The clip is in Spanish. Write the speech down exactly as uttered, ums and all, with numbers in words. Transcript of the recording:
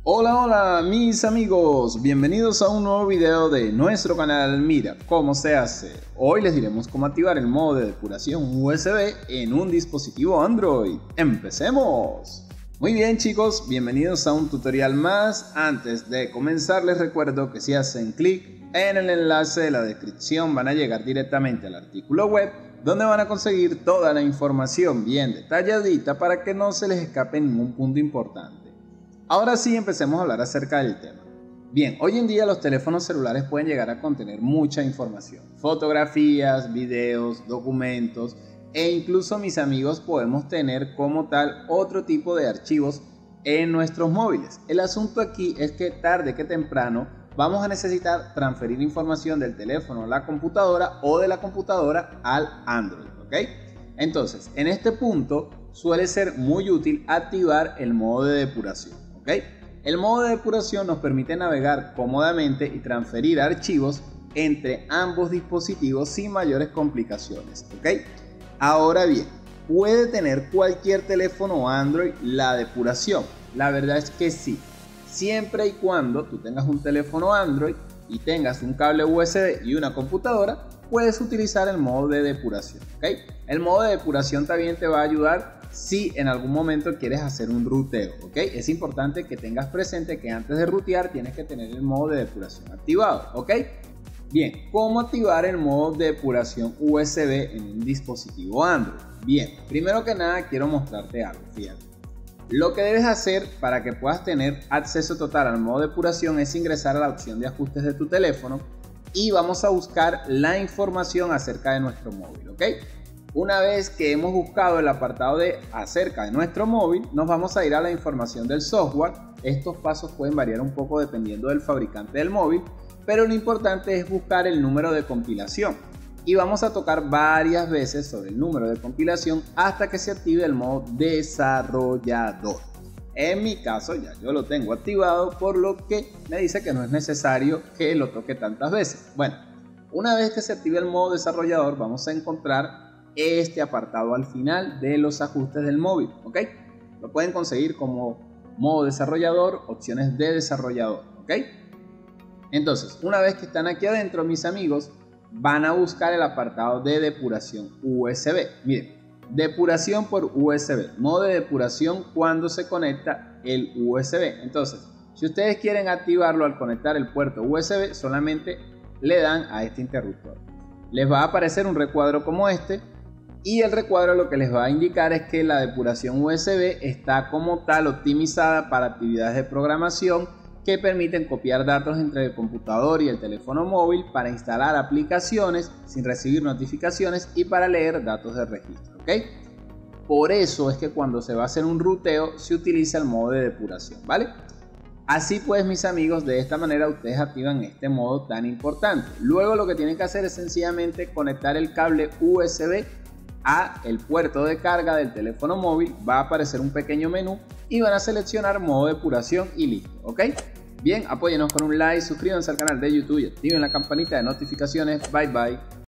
Hola, hola mis amigos, bienvenidos a un nuevo video de nuestro canal Mira cómo se hace. Hoy les diremos cómo activar el modo de depuración U S B en un dispositivo Android. ¡Empecemos! Muy bien chicos, bienvenidos a un tutorial más. Antes de comenzar les recuerdo que si hacen clic en el enlace de la descripción van a llegar directamente al artículo web donde van a conseguir toda la información bien detalladita para que no se les escape ningún punto importante. Ahora sí, empecemos a hablar acerca del tema. Bien, hoy en día los teléfonos celulares pueden llegar a contener mucha información, fotografías, videos, documentos e incluso mis amigos podemos tener como tal otro tipo de archivos en nuestros móviles. El asunto aquí es que tarde que temprano vamos a necesitar transferir información del teléfono a la computadora o de la computadora al Android, ¿ok? Entonces, en este punto suele ser muy útil activar el modo de depuración. ¿Okay? El modo de depuración nos permite navegar cómodamente y transferir archivos entre ambos dispositivos sin mayores complicaciones. ¿Okay? Ahora bien, ¿puede tener cualquier teléfono Android la depuración? La verdad es que sí, siempre y cuando tú tengas un teléfono Android y tengas un cable U S B y una computadora, puedes utilizar el modo de depuración. ¿Okay? El modo de depuración también te va a ayudar si en algún momento quieres hacer un ruteo, ¿ok? Es importante que tengas presente que antes de rutear tienes que tener el modo de depuración activado, ¿ok? Bien, ¿cómo activar el modo de depuración U S B en un dispositivo Android? Bien, primero que nada quiero mostrarte algo, fíjate. Lo que debes hacer para que puedas tener acceso total al modo de depuración es ingresar a la opción de ajustes de tu teléfono y vamos a buscar la información acerca de nuestro móvil, ¿ok? Una vez que hemos buscado el apartado de acerca de nuestro móvil, nos vamos a ir a la información del software. Estos pasos pueden variar un poco dependiendo del fabricante del móvil, pero lo importante es buscar el número de compilación. Y vamos a tocar varias veces sobre el número de compilación hasta que se active el modo desarrollador. En mi caso ya yo lo tengo activado, por lo que me dice que no es necesario que lo toque tantas veces. Bueno, una vez que se active el modo desarrollador vamos a encontrar este apartado al final de los ajustes del móvil, ¿ok? Lo pueden conseguir como modo desarrollador, opciones de desarrollador, ¿ok? Entonces, una vez que están aquí adentro, mis amigos, van a buscar el apartado de depuración U S B. Miren, depuración por U S B, modo de depuración cuando se conecta el U S B. Entonces, si ustedes quieren activarlo al conectar el puerto U S B, solamente le dan a este interruptor. Les va a aparecer un recuadro como este. Y el recuadro lo que les va a indicar es que la depuración U S B está como tal optimizada para actividades de programación que permiten copiar datos entre el computador y el teléfono móvil para instalar aplicaciones sin recibir notificaciones y para leer datos de registro, ¿ok? Por eso es que cuando se va a hacer un ruteo se utiliza el modo de depuración, ¿vale? Así pues mis amigos, de esta manera ustedes activan este modo tan importante. Luego lo que tienen que hacer es sencillamente conectar el cable U S B a el puerto de carga del teléfono móvil. Va a aparecer un pequeño menú y van a seleccionar modo depuración y listo, ¿ok? Bien, apóyenos con un like, suscríbanse al canal de YouTube y activen la campanita de notificaciones. Bye bye.